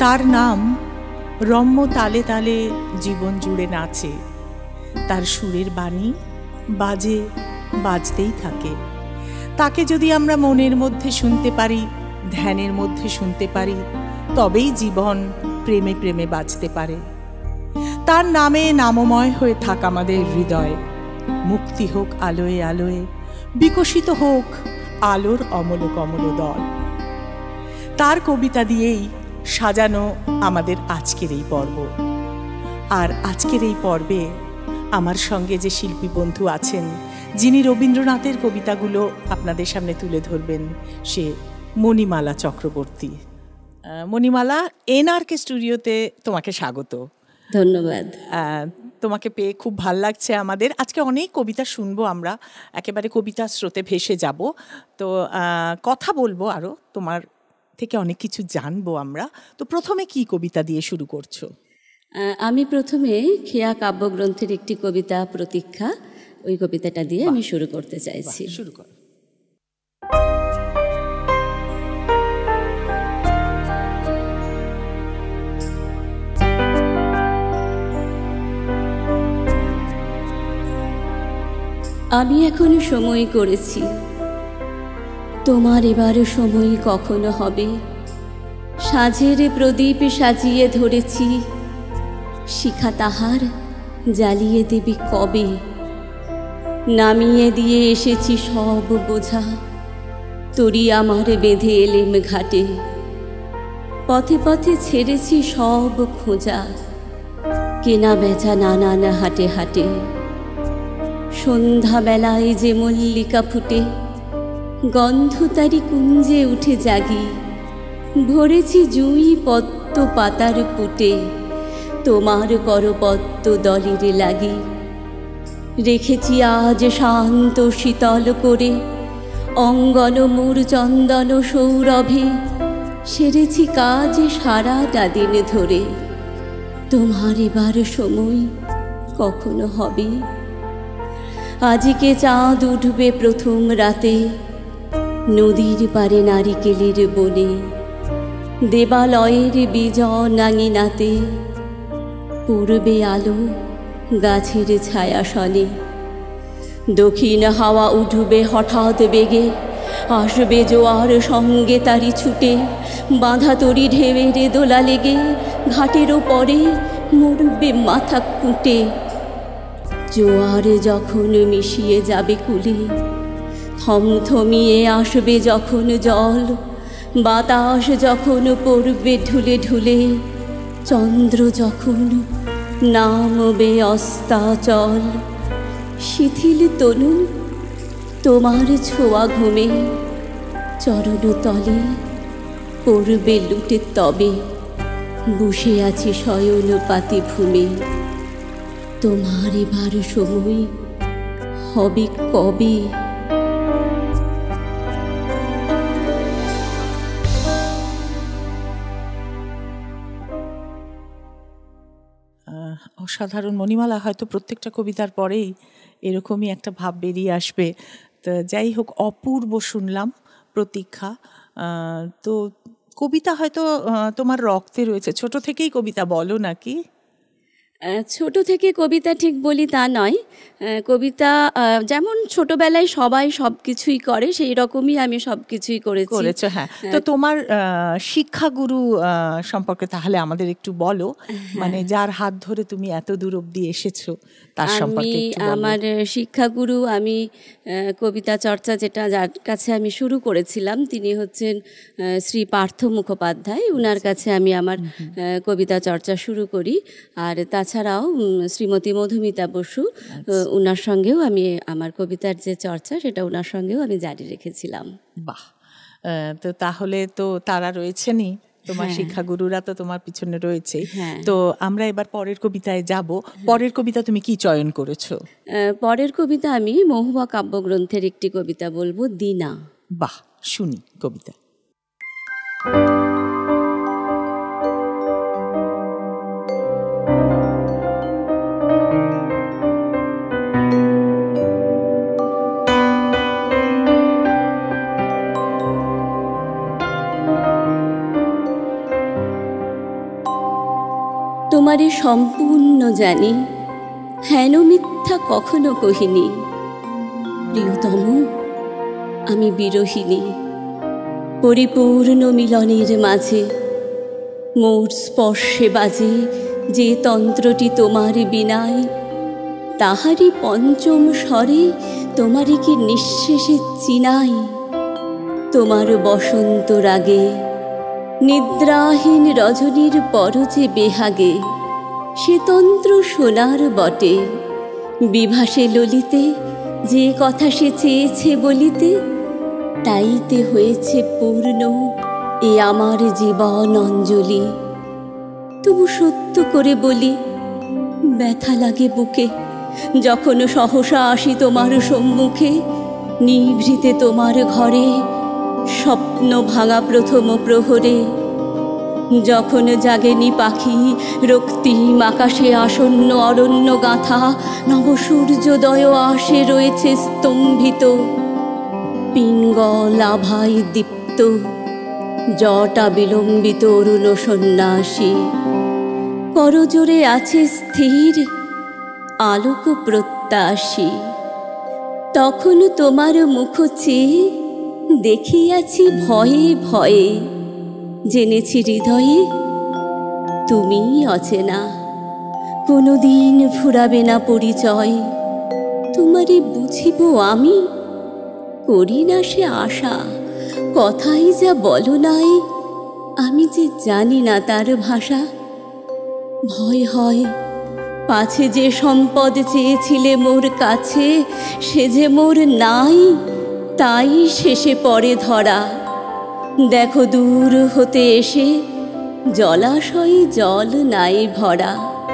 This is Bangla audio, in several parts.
তার নাম রম্য তালে তালে জীবন জুড়ে নাচে, তার সুরের বাণী বাজে বাজতেই থাকে। তাকে যদি আমরা মনের মধ্যে শুনতে পারি, ধ্যানের মধ্যে শুনতে পারি, তবেই জীবন প্রেমে প্রেমে বাজতে পারে। তার নামে নামময় হয়ে থাক আমাদের হৃদয়। মুক্তি হোক আলোয় আলোয়, বিকশিত হোক আলোর অমল কমল দল। তার কবিতা দিয়েই সাজানো আমাদের আজকের এই পর্ব। আর আজকের এই পর্বে আমার সঙ্গে যে শিল্পী বন্ধু আছেন, যিনি রবীন্দ্রনাথের কবিতাগুলো আপনাদের সামনে তুলে ধরবেন, সে মণিমালা চক্রবর্তী। মণিমালা, এনআরকে স্টুডিওতে তোমাকে স্বাগত। ধন্যবাদ। তোমাকে পেয়ে খুব ভাল লাগছে আমাদের। আজকে অনেক কবিতা শুনবো আমরা, একেবারে কবিতা স্রোতে ভেসে যাব। তো কথা বলবো, আরও তোমার থেকে অনেক কিছু জানবো আমরা। তো প্রথমে কি কবিতা দিয়ে শুরু করছো? আমি প্রথমে খেয়া কাব্যগ্রন্থের একটি কবিতা প্রতীক্ষা, ওই কবিতাটা দিয়ে আমি শুরু করতে চাইছি। শুরু কর। আমি এখন সময় করেছি, তোমার এবার সময় কখনো হবে। সাঁঝের প্রদীপ সাজিয়ে ধরেছি, শিখা তাহার জ্বালিয়ে দেবে কবে। নামিয়ে দিয়ে এসেছি সব বোঝা, তরি আমার বেঁধে এলেম ঘাটে। পথে পথে ছেড়েছি সব খোঁজা, কেনা বেচা নানান হাটে হাটে। সন্ধ্যাবেলায় যে মল্লিকা ফুটে, গন্ধ তারি কুঞ্জে উঠে জাগি। ভরেছি জুঁই পদ্ম পাতার পুটে, তোমার করপদ্ম দলের লাগি। রেখেছি আজ শান্ত শীতল করে, অঙ্গন মোর চন্দন সৌরভে। সেরেছি কাজ সারাটা দিন ধরে, তোমার এবার সময় কখনো হবে। আজকে চাঁদ উঠবে প্রথম রাতে, নদীর পারে নারিকেলের বনে। দেবালয়ের বিজনাঙিনাতে পূর্বে আলো গাছের ছায়াসনে। দক্ষিণ হাওয়া উঠবে হঠাৎ বেগে, আসবে জোয়ার সঙ্গে তারি ছুটে। বাঁধা তরি ঢেউয়ের দোলা লেগে, ঘাটেরও পরে মরবে মাথা কুটে। জোয়ার যখন মিশিয়ে যাবে কুলে, থমথমিয়ে আসবে যখন জল। বাতাস যখন পড়বে ঢুলে ঢুলে, চন্দ্র যখন নামবে অস্তাচল। শিথিল তনু তোমার ছোঁয়া ঘুমে, চরণ তলে পড়বে লুটে তবে। বসে আছি শয়ন পাতি ভূমে, তোমার এবার সময় হবে কবে। অসাধারণ মণিমালা। হয়তো প্রত্যেকটা কবিতার পরেই এরকমই একটা ভাব বেরিয়ে আসবে। তো যাই হোক, অপূর্ব শুনলাম প্রতীক্ষা। তো কবিতা হয়তো তোমার রক্তে রয়েছে, ছোট থেকেই কবিতা বলো নাকি? ছোট থেকে কবিতা ঠিক বলি তা নয়। কবিতা যেমন ছোটবেলায় সবাই সব কিছুই করে, সেই রকমই আমি সব কিছুই করেছি। হ্যাঁ। তো তোমার শিক্ষাগুরু সম্পর্কে তাহলে আমাদের একটু বলো, মানে যার হাত ধরে তুমি এত দূর অবধি এসেছো তার সম্পর্কে একটু বলো। আমার শিক্ষাগুরু, আমি কবিতা চর্চা যেটা যার কাছে আমি শুরু করেছিলাম, তিনি হচ্ছেন শ্রী পার্থ মুখোপাধ্যায়। উনার কাছে আমি আমার কবিতা চর্চা শুরু করি। আর তাছাড়াও শ্রীমতী মধুমিতা বসু, উনার সঙ্গেও আমি আমার কবিতার যে চর্চা সেটা উনার সঙ্গেও আমি জারি রেখেছিলাম। বাহ! তো তাহলে তো তারা রয়েছেনই, তোমার শিক্ষাগুরুরা তো তোমার পিছনে রয়েছে। তো আমরা এবার পরের কবিতায় যাব। পরের কবিতা তুমি কি চয়ন করেছো? পরের কবিতা আমি মহুয়া কাব্যগ্রন্থের একটি কবিতা বলবো, দিনা। বাহ, শুনি কবিতা। তোমারে সম্পূর্ণ জানি, হেন মিথ্যা কখনো কহিনি। প্রিয়তম, আমি বিরহিণী, পরিপূর্ণ মিলনের মাঝে মোর স্পর্শে বাজে যে তন্ত্রটি তোমার বিনায়, তাহারই পঞ্চম স্বরে তোমারে কি নিঃশেষে চিনাই। তোমার বসন্ত রাগে নিদ্রাহীন রজনীর পর যে বেহাগে, সে তন্ত্র সোনার বটে। বিভাসে ললিতে যে কথা সে চেয়েছে বলিতে, তাইতে হয়েছে পূর্ণ এ আমার জীবন অঞ্জলি। তবু সত্য করে বলি, ব্যথা লাগে বুকে যখন সহসা আসি তোমার সম্মুখে। নিভৃতে তোমার ঘরে স্বপ্ন ভাঙা প্রথম প্রহরে, যখন জাগেনি পাখি রক্তিম আকাশে আসন্ন অরণ্য গাথা, নব সূর্যোদয় আসে রয়েছে স্তম্ভিত, পিঙ্গল আভায় দীপ্ত, জটা বিলম্বিত অরুণ সন্ন্যাসী। করজোরে আছে স্থির আলোক প্রত্যাশী। তখন তোমার মুখ চেয়ে দেখিয়াছি ভয়ে ভয়ে, জেনেছি হৃদয়ে তুমি অচেনা, কোনোদিন ফুরাবে না পরিচয়। তোমারে বুঝিব আমি, করি না সে আশা, কথাই যা বলো নাই, আমি যে জানি না তার ভাষা। ভয় হয় পাছে যে সম্পদ চেয়েছিলে মোর কাছে, সে যে মোর নাই, তাই শেষে পড়ে ধরা। দেখো দূর হতে এসে জলাশয়ে জল নাই ভরা।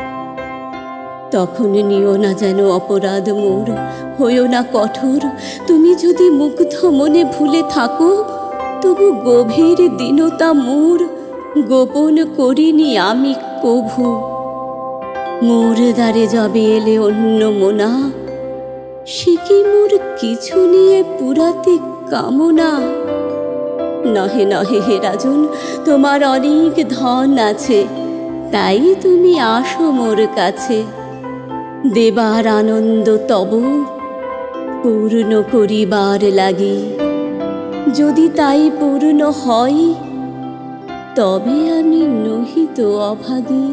তখন নিও না যেন অপরাধ মোর, হইও না কঠোর। তুমি যদি মুগ্ধ মনে ভুলে থাকো, তবু গভীর দীনতা মোর গোপন করিনি আমি কভু। মোর দ্বারে যবে এলে অন্য মোনা, সে কি মোর কিছু নিয়ে পুরাতে কামনা। নহে নহে হে রাজন, তোমার অনেক ধন আছে, তাই তুমি আসো মোর কাছে। দেবার আনন্দ তব পূর্ণ করিবার লাগি, যদি তাই পূর্ণ হয়, তবে আমি নহি তো অভাগী।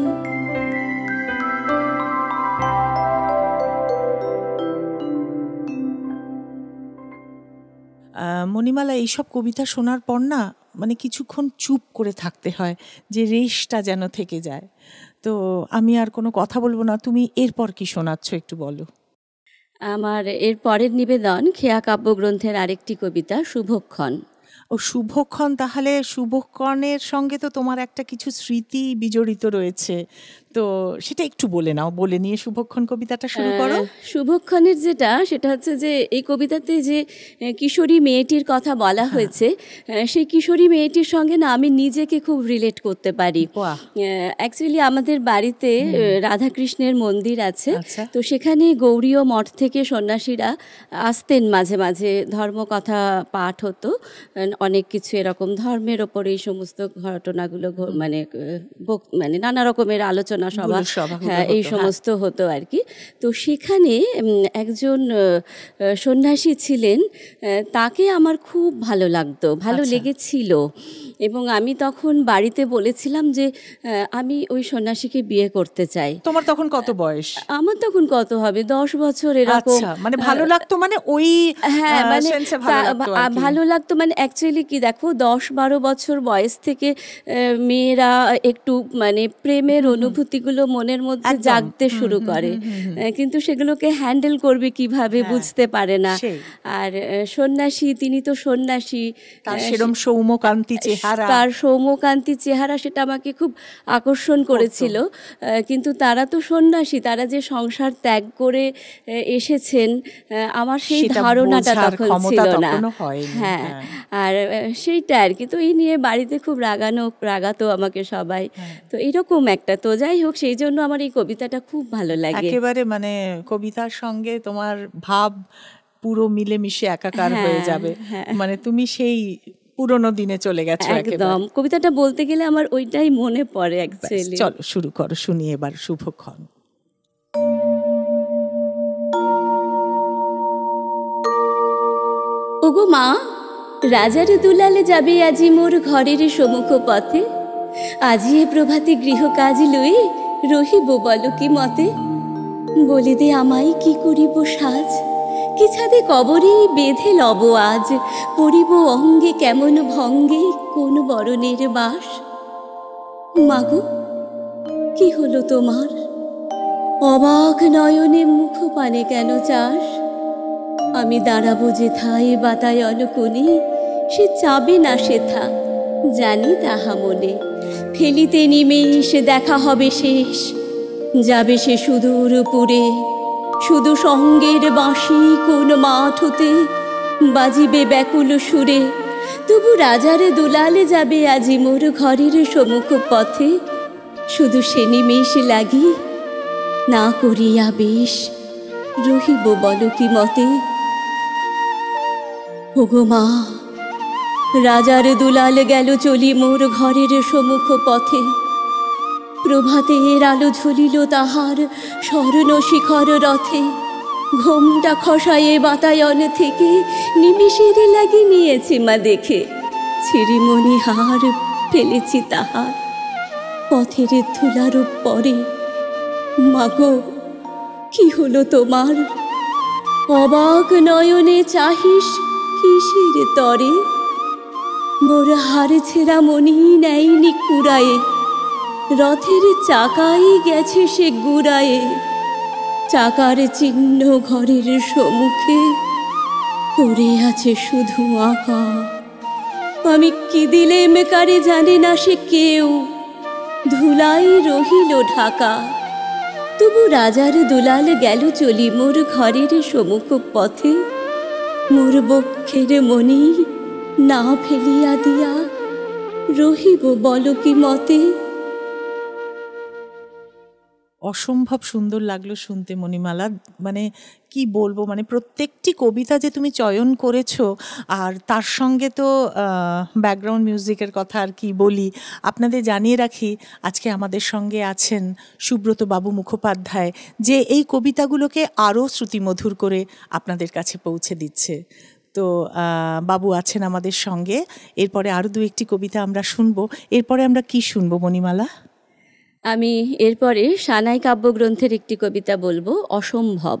মণিমালা, এইসব কবিতা শোনার পর না মানে কিছুক্ষণ চুপ করে থাকতে হয়, যে রেশটা যেন থেকে যায়। তো আমি আর কোনো কথা বলবো না, তুমি এরপর কি শোনাচ্ছ একটু বলো। আমার এর পরের নিবেদন খেয়া কাব্যগ্রন্থের আরেকটি কবিতা, শুভক্ষণ। ও শুভক্ষণ, তাহলে শুভক্ষণের সঙ্গে তো তোমার একটা কিছু স্মৃতি বিজড়িত রয়েছে, তো সেটা একটু বলে নাও, বলে নিয়ে শুভক্ষণ কবিতাটা শুরু করো। শুভক্ষণের সেটা হচ্ছে যে এই কবিতাতে যে কিশোরী মেয়েটির কথা বলা হয়েছে, সেই কিশোরী মেয়েটির সঙ্গে না আমি নিজেকে খুব রিলেট করতে পারি। অ্যাকচুয়ালি আমাদের বাড়িতে রাধাকৃষ্ণের মন্দির আছে, তো সেখানে গৌড়ীয় মঠ থেকে সন্ন্যাসীরা আসতেন, মাঝে মাঝে ধর্মকথা পাঠ হতো, অনেক কিছু এরকম ধর্মের ওপর এই সমস্ত ঘটনাগুলো মানে মানে নানা রকমের আলোচনা সভা, হ্যাঁ, এই সমস্ত হতো আর কি। তো সেখানে একজন সন্ন্যাসী ছিলেন, তাকে আমার খুব ভালো লাগতো, ভালো লেগেছিল, এবং আমি তখন বাড়িতে বলেছিলাম যে আমি ওই সন্ন্যাসীকে বিয়ে করতে চাই। তোমার তখন কত বয়স? আমার তখন কত হবে, 10 বছর এরকম। মানে ভালো লাগতো, মানে ওই, হ্যাঁ, মানে ভালো লাগতো, মানে অ্যাকচুয়ালি কি দেখো, 10-12 বছর বয়স থেকে মেয়েরা একটু মানে প্রেমের অনুভূতিগুলো মনের মধ্যে জাগতে শুরু করে, কিন্তু সেগুলোকে হ্যান্ডেল করবে কিভাবে বুঝতে পারে না। আর সন্ন্যাসী, তিনি তো সন্ন্যাসী, তার সেরকম সৌম্যকান্তি চেহারা, তার সৌম্যকান্তি চেহারা, সেটা আমাকে খুব আকর্ষণ করেছিল। কিন্তু তারা তো সন্ন্যাসী, তারা যে সংসার ত্যাগ করে এসেছেন, আমার সেই ধারণাটা তখন ছিল না। হ্যাঁ, আর সেইটা আর কি। তো এই নিয়ে বাড়িতে খুব রাগাতো আমাকে সবাই। তো এইরকম একটা, তো যাই হোক, সেই জন্য আমার এই কবিতাটা খুব ভালো লাগে। একেবারে মানে কবিতার সঙ্গে তোমার ভাব পুরো মিলেমিশে একাকার হয়ে যাবে, মানে তুমি সেই পুরনো দিনে চলে গেছো একদম। কবিতাটা বলতে গেলে আমার ওইটাই মনে পড়ে অ্যাকচুয়ালি। চলো শুরু করো, শুনি এবার শুভক্ষণ। ওগো মা, রাজার দুলালে যাবে আজি মোর ঘরের সম্মুখ পথে, আজি এ প্রভাতে গৃহ কাজ লই রহিব বলো কি মতে। বলে দে আমায় কি করিব সাজ, কি ছাদে কবরে বেঁধে লব আজ, পড়িব অঙ্গে কেমন ভঙ্গে কোন বরণের বাস। মাগো কি হলো তোমার, অবাক নয়নে মুখ পানে কেন চাস। আমি দাঁড়াবো যেথায় বাতায়ন কোণে, সে চাবে না সেথা জানি তাহা মনে। ফেলিতে নিমেষ দেখা হবে শেষ, যাবে সে সুদূর পুরে, শুধু সঙ্গের বাঁশি কোন মাঠ হতে বাজিবে ব্যাকুল সুরে। তবু রাজার দুলালে যাবে আজি মোর ঘরের সম্মুখ পথে, শুধু সে নিমেষ লাগি না করিয়া বেশ রহিব বলো কি মতে। ওগো মা, রাজার দুলাল গেল চলি মোর ঘরের সম্মুখ পথে, প্রভাতের আলো ঝুলিল তাহার স্বর্ণ শিখর রথে। ঘোমটা খসায়ে বাতায়ন থেকে নিমিষের লাগি নিয়েছে মা দেখে, ছিরিমণি হার ফেলেছি তাহার পথের ধুলার পরে। মাগো কি হলো তোমার, অবাক নয়নে চাহিস কিসের তরে। মোর হার ছেঁড়া মনি নেয়নি কুড়ায়ে, রথের চাকাই গেছে সে গুড়ায়ে। চাকার চিহ্ন ঘরের সম্মুখে পড়ে আছে শুধু আঁকা। আমি কি দিলে মেকারে জানে না সে কেউ, ধুলাই রহিল ঢাকা। তবু রাজার দুলাল গেল চলি মোর ঘরের সম্মুখ পথে, মোর বক্ষের মনি না ফেলিয়া দিয়া রহিব বলো কি মতে। অসম্ভব সুন্দর লাগলো শুনতে মণিমালা। মানে কি বলবো, মানে প্রত্যেকটি কবিতা যে তুমি চয়ন করেছো, আর তার সঙ্গে তো ব্যাকগ্রাউন্ড মিউজিকের কথা আর কি বলি। আপনাদের জানিয়ে রাখি আজকে আমাদের সঙ্গে আছেন সুব্রত বাবু মুখোপাধ্যায়, যে এই কবিতাগুলোকে আরও শ্রুতিমধুর করে আপনাদের কাছে পৌঁছে দিচ্ছে। তো বাবু আছেন আমাদের সঙ্গে। এরপরে আরও দু একটি কবিতা আমরা শুনবো। এরপরে আমরা কি শুনবো মণিমালা? আমি এরপরে সানাই কাব্যগ্রন্থের একটি কবিতা বলবো, অসম্ভব।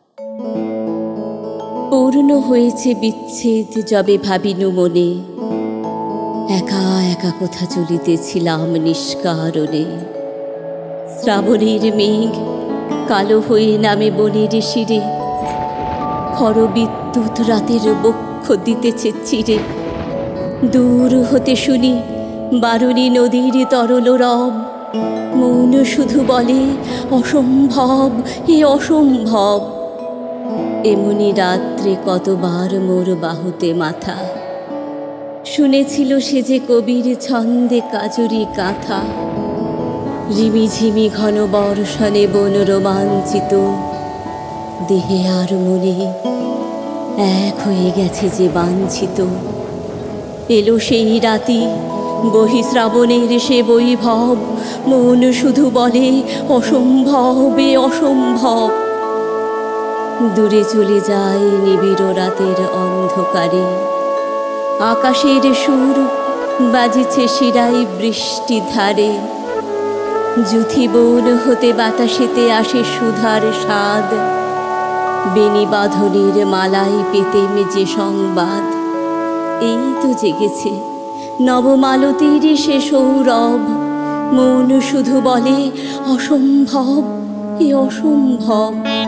পূর্ণ হয়েছে বিচ্ছেদ যবে ভাবিনু মনে, একা একা কোথা চলিতেছিলাম নিষ্কারণে। শ্রাবণের মেঘ কালো হয়ে নামে বনের শিরে, খর বিদ্যুৎ রাতের বক্ষ দিতেছে চিরে। দূর হতে শুনি বারুণী নদীর তরল রব, মৌন শুধু বলে অসম্ভব এ অসম্ভব। এমনি রাত্রে কতবার মোর বাহুতে মাথা, শুনেছিল সে যে কবির ছন্দে কাজুরি কাঁথা। রিমিঝিমি ঘন বর্ষণে বন রোমাঞ্চিত, দেহে আর মনে এক হয়ে গেছে যে বাঞ্ছিত। এলো সেই রাতি বহিশ্রাবণের সে বৈভব, মন শুধু বলে অসম্ভব এ অসম্ভব। দূরে চলে যায় নিবিড় রাতের অন্ধকারে, আকাশের সুর বাজিছে শিরায় বৃষ্টি ধারে। যুথি বন হতে বাতাসেতে আসে সুধার স্বাদ, বেণী বাঁধনের মালায় পেতেম যে সংবাদ। এই তো জেগেছে নবমালতীর সে সৌরভ, মন শুধু বলে অসম্ভব এ অসম্ভব।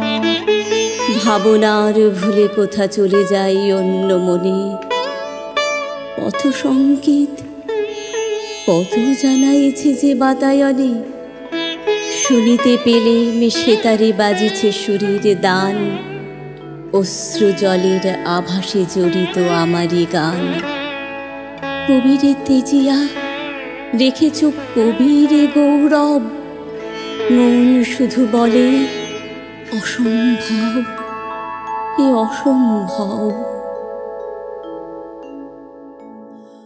ভাবনার ভুলে কোথা চলে যাই অন্য মনে, পথ সংকেত কত জানাইছে যে বাতায়নে। শুনিতে পেলে মিশে তারে বাজিছে সুরের দান, অশ্রু জলের আভাসে জড়িত আমারই গান। কবিরে তেজিয়া রেখেছ কবিরে গৌরব, মন শুধু বলে অসম্ভব এ অসম্ভব।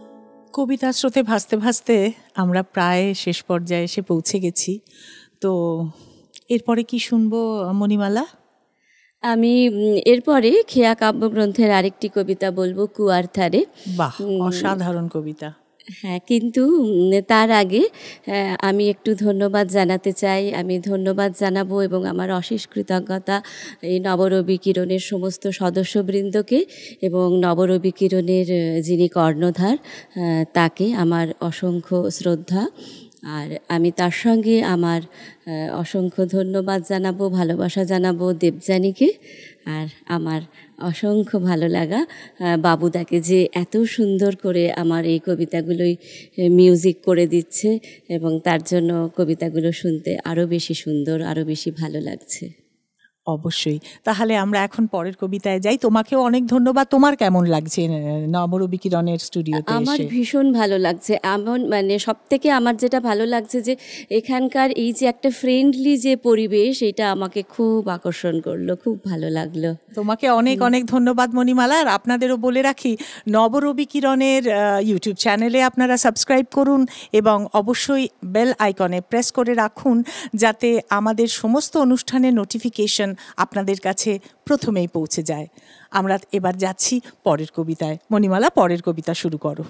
কবিতা স্রোতে ভাসতে ভাসতে আমরা প্রায় শেষ পর্যায়ে এসে পৌঁছে গেছি। তো এরপরে কি শুনবো মণিমালা? আমি এরপরে খেয়া কাব্যগ্রন্থের আরেকটি কবিতা বলবো, কুয়ার ধারে। বাহ, অসাধারণ কবিতা। হ্যাঁ, কিন্তু তার আগে আমি একটু ধন্যবাদ জানাতে চাই। আমি ধন্যবাদ জানাবো এবং আমার অশেষ কৃতজ্ঞতা এই নবরবি কিরণের সমস্ত সদস্যবৃন্দকে এবং নবরবি কিরণের যিনি কর্ণধার তাকে আমার অসংখ্য শ্রদ্ধা। আর আমি তার সঙ্গে আমার অসংখ্য ধন্যবাদ জানাবো, ভালোবাসা জানাবো দেবযানীকে। আর আমার অসংখ্য ভালো লাগা বাবুদাকে, যে এত সুন্দর করে আমার এই কবিতাগুলোই মিউজিক করে দিচ্ছে এবং তার জন্য কবিতাগুলো শুনতে আরও বেশি সুন্দর, আরও বেশি ভালো লাগছে। অবশ্যই। তাহলে আমরা এখন পরের কবিতায় যাই। তোমাকেও অনেক ধন্যবাদ। তোমার কেমন লাগছে নবরবি কিরণের স্টুডিওতে এসে? আমার ভীষণ ভালো লাগছে। মানে সব থেকে আমার যেটা ভালো লাগছে যে এখানকার এই যে একটা ফ্রেন্ডলি যে পরিবেশ, এটা আমাকে খুব আকর্ষণ করলো, খুব ভালো লাগলো। তোমাকে অনেক অনেক ধন্যবাদ মণিমালা। আর আপনাদেরও বলে রাখি, নবরবি কিরণের ইউটিউব চ্যানেলে আপনারা সাবস্ক্রাইব করুন এবং অবশ্যই বেল আইকনে প্রেস করে রাখুন, যাতে আমাদের সমস্ত অনুষ্ঠানের নোটিফিকেশন আপনাদের কাছে প্রথমেই পৌঁছে যায়। আমরা এবার যাচ্ছি পরের কবিতায়। মণিমালা, পরের কবিতা শুরু করো।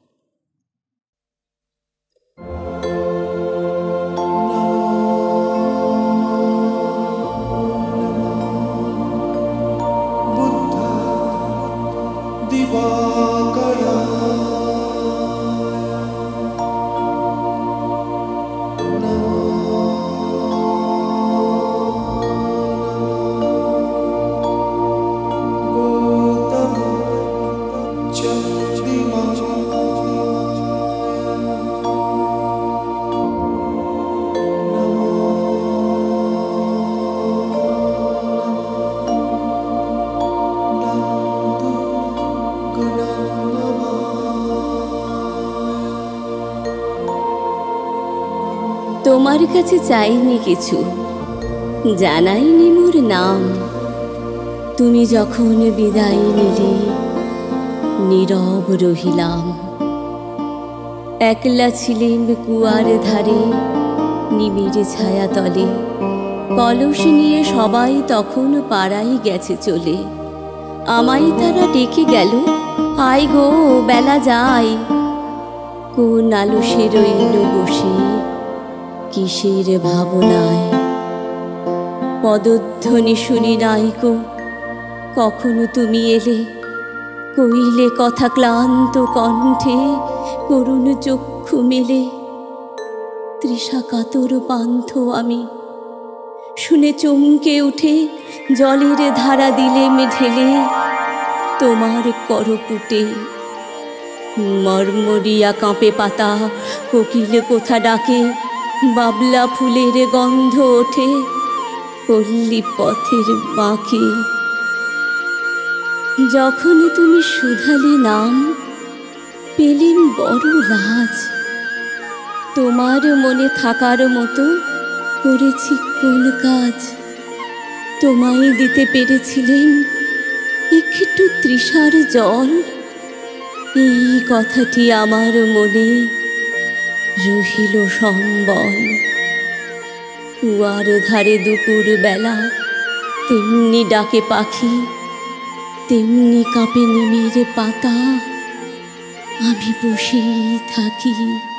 তোমার কাছে চাইনি কিছু, জানাইনি মোর নাম। তুমি যখন বিদায় নিলে নীরব রহিলাম। একলা ছিলেম কুয়ার ধারে নিবিড় ছায়া তলে। কলস নিয়ে সবাই তখন পাড়ায় গেছে চলে। আমায় তারা ডেকে গেল, আয় গো বেলা যায়। কোন আলসে রইল বসে কিসের ভাবনায়। পদধ্বনি শুনি নাইকো, কখনো তুমি এলে। কইলে কথা ক্লান্ত কণ্ঠে, করুণ চক্ষু মেলে। তৃষা কাতর পান্থ আমি, শুনে চমকে উঠে জলের ধারা দিলেম ঢেলে তোমার করপুটে। মর্মরিয়া কাঁপে পাতা, কোকিল কোথা ডাকে। বাবলা ফুলের গন্ধ ওঠে পল্লী পথের বাঁকে। যখন তুমি শুধালে নাম, পেলেম বড় লাজ। তোমার মনে থাকার মতো করেছি কোন কাজ। তোমায় দিতে পেরেছিলেন একটু তৃষার জল। এই কথাটি আমার মনে রহিল সম্বল। কুয়ার ধারে দুপুর বেলা তেমনি ডাকে পাখি, তেমনি কাঁপে নিমের পাতা। আমি বসেই থাকি।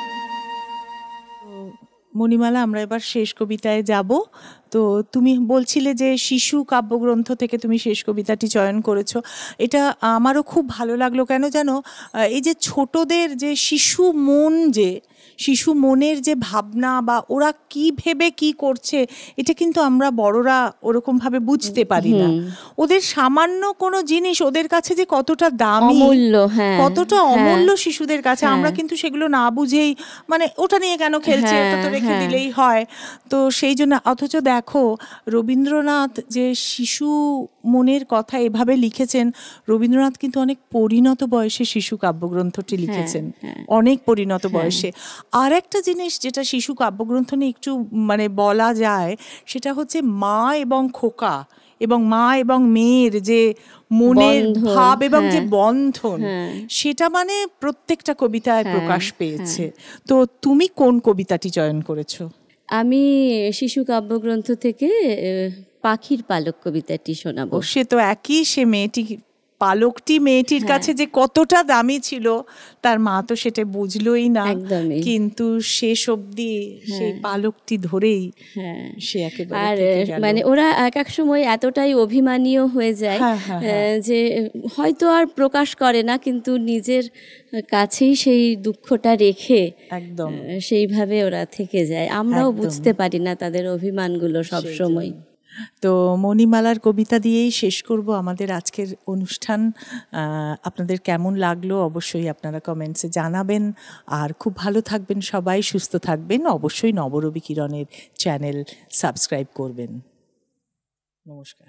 মণিমালা, আমরা এবার শেষ কবিতায় যাব। তো তুমি বলছিলে যে শিশু কাব্যগ্রন্থ থেকে তুমি শেষ কবিতাটি চয়ন করেছো। এটা আমারও খুব ভালো লাগলো। কেন জানো, এই যে ছোটদের যে শিশু মন, যে শিশু মনের যে ভাবনা বা ওরা কি ভেবে কি করছে, এটা কিন্তু আমরা বড়রা ওরকমভাবে বুঝতে পারি না। ওদের সামান্য কোনো জিনিস ওদের কাছে যে কতটা দামি, কতটা অমূল্য শিশুদের কাছে, আমরা কিন্তু সেগুলো না বুঝেই মানে ওটা নিয়ে কেন খেলছে, ওটা তো রেখে দিলেই হয়। তো সেই জন্য, অথচ দেখো রবীন্দ্রনাথ যে শিশু মনের কথা এভাবে লিখেছেন, রবীন্দ্রনাথ কিন্তু অনেক পরিণত বয়সে শিশু কাব্যগ্রন্থটি লিখেছেন, অনেক পরিণত বয়সে। আর একটা জিনিস যেটা শিশু কাব্যগ্রন্থ নিয়ে একটু মানে বলা যায়, সেটা হচ্ছে মা এবং খোকা এবং মা এবং মেয়ের যে মনের বন্ধন, ভাব এবং যে হ্যাঁ, বন্ধন, হ্যাঁ। সেটা মানে প্রত্যেকটা কবিতায় হ্যাঁ, প্রকাশ পেয়েছে। তো তুমি কোন কবিতাটি চয়ন করেছো? আমি শিশু কাব্যগ্রন্থ থেকে পাখির পালক কবিতাটি শোনাবো। সে তো একই, সে মেয়েটি, পালকটি মেয়েটির কাছে যে কতটা দামি ছিল তার মা তো সেটা বুঝলোই না, একদমই। কিন্তু শেষ অবধি সেই পালকটি ধরেই সে একেবারে আর থেকে গেল। মানে ওরা এক এক সময় এতটাই অভিমানীয় হয়ে যায় যে হয়তো আর প্রকাশ করে না, কিন্তু নিজের কাছেই সেই দুঃখটা রেখে একদম সেইভাবে ওরা থেকে যায়। আমরাও বুঝতে পারি না তাদের অভিমানগুলো সব সময়। তো মণিমালার কবিতা দিয়েই শেষ করব আমাদের আজকের অনুষ্ঠান। আপনাদের কেমন লাগলো অবশ্যই আপনারা কমেন্টসে জানাবেন। আর খুব ভালো থাকবেন সবাই, সুস্থ থাকবেন। অবশ্যই নবরবি কিরণের চ্যানেল সাবস্ক্রাইব করবেন। নমস্কার।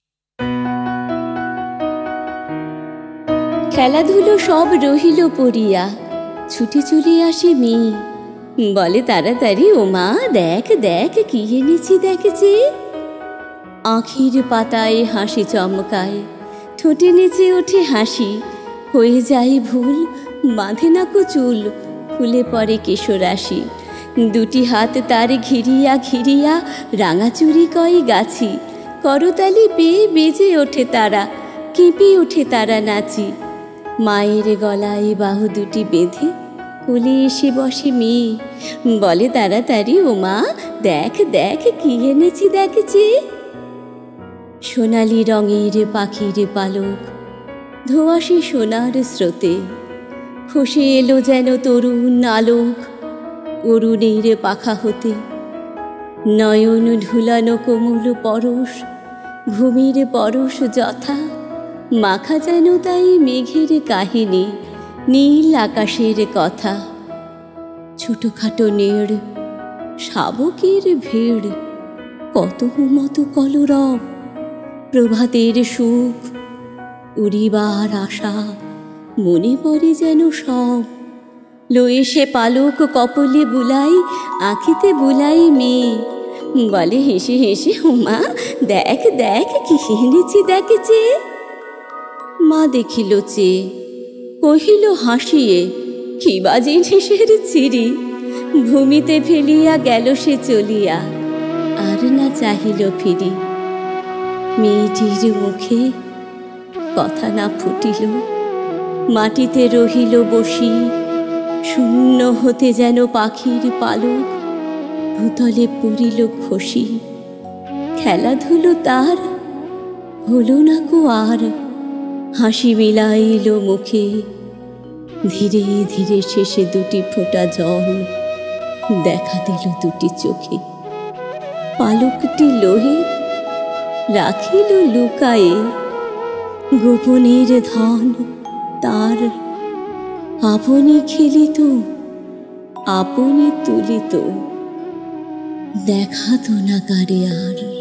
খেলাধুলো সব রহিল পড়িয়া, ছুটি চলে আসে মেয়ে, বলে তাড়াতাড়ি ও মা দেখ দেখ কি এনেছি দেখেছি। আঁখির পাতায় হাসি চমকায়, ঠোঁটে নেচে ওঠে হাসি, হয়ে যায় ভুল, বাঁধে না কো চুল, ফুলে পড়ে কেশরাশি। দুটি হাত তার ঘিরিয়া ঘিরিয়া রাঙা চুরি কয় গাছি, করতালি পেয়ে বেজে ওঠে তারা, কেঁপে ওঠে তারা নাচি। মায়ের গলায় বাহু দুটি বেঁধে কোলে এসে বসে মেয়ে, বলে তাড়াতাড়ি ও মা দেখ দেখ কি এনেছি দেখেছি। সোনালি রঙের পাখির পালক ধোঁয়াশে সোনার স্রোতে, খসে এলো যেন তরুণ আলোক অরুণের পাখা হতে। নয়ন ঢুলানো কোমল পরশ, ঘুমের পরশ যথা, মাখা যেন তাই মেঘের কাহিনী, নীল আকাশের কথা। ছোটখাটো নেড়, শাবকের ভিড়, কত মতো কলরব, প্রভাতের সুখ, উড়িবার আশা, মনে পড়ে যেন সব। লয়ে সে পালক কপলে বুলাই, আঁখিতে বুলাই মেয়ে, বলে হেসে হেসে ও মা দেখ দেখ কি এনেছি দেখেছে। মা দেখিল চেয়ে, কহিল হাসিয়ে কি বা জিনিসের চিরি, ভূমিতে ফেলিয়া গেল সে চলিয়া, আর না চাহিল ফিরি। মেয়েটির মুখে কথা না ফুটিল, মাটিতে রহিল বসি, শূন্য হতে যেন পাখির পালক, ভূতলে পড়িল খসি। খেলাধুলো তার হলো না কো আর, হাসি মিলাইল মুখে, ধীরে ধীরে শেষে দুটি ফোঁটা জল দেখা দিল দুটি চোখে। পালকটি লোহে রাখিল লুকায়ে, গোপনের ধন তার, আপনি খেলিত আপনি তুলিত, দেখাতো না কারে আর।